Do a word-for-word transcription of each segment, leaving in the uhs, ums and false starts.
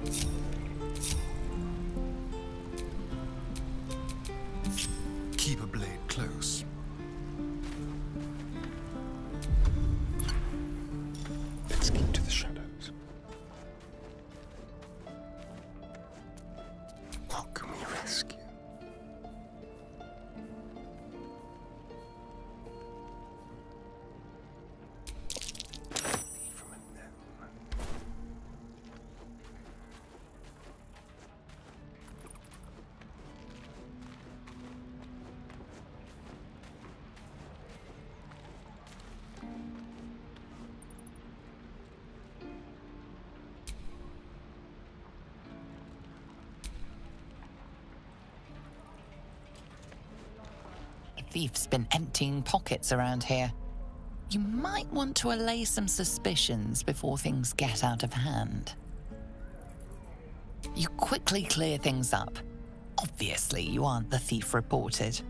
Keep a blade close. Let's keep to the shadows. What can we rescue? From a gnome. Thief's been emptying pockets around here. You might want to allay some suspicions before things get out of hand. You quickly clear things up. Obviously, you aren't the thief reported.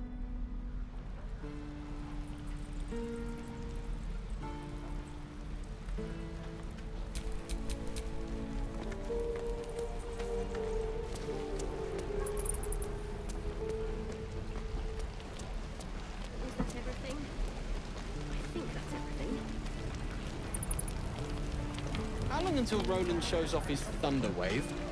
How long until Roland shows off his Thunder Wave?